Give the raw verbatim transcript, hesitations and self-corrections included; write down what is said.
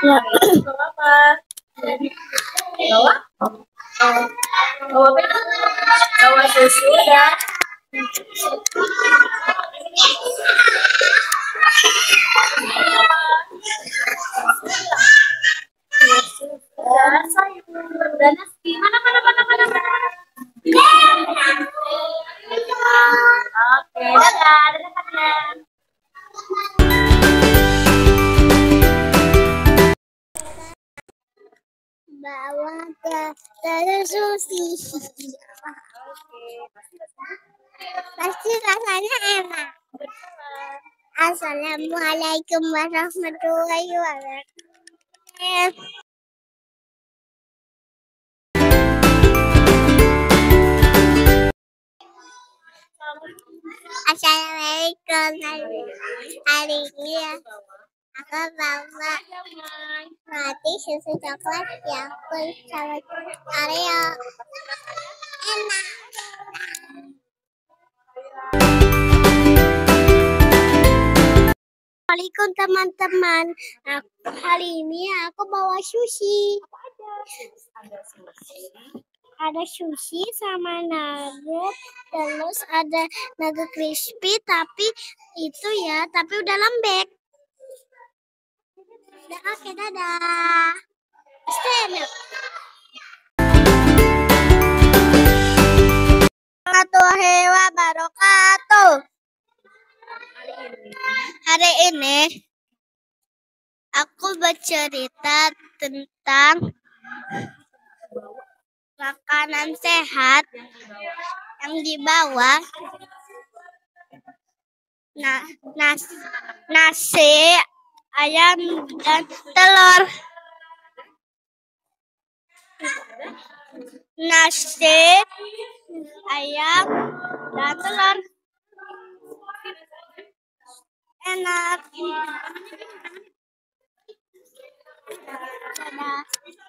Ya. Bawa apa? Bawa? Bawa apa? Bawa susu ya. Dan sayur. Dan nasi. Mana mana mana mana mana. Oke, dadah, dadah kalian. Bawa ke terus sushi. Pasti rasanya enak. Assalamualaikum warahmatullahi wabarakatuh. Assalamualaikum. Hari ini aku bawa roti susu coklat yang full sama Oreo. Enak. Assalamualaikum teman-teman. Hari ini aku bawa sushi. Ada sushi sama nugget, terus ada nugget crispy tapi itu ya, tapi udah lembek. Udah oke, dadah. Stand up. Warahmatullahi wabarakatuh. Hari ini aku bercerita tentang makanan sehat yang dibawa nah, nas, nasi, ayam, dan telur. Nasi, ayam, dan telur. Enak. Dadah.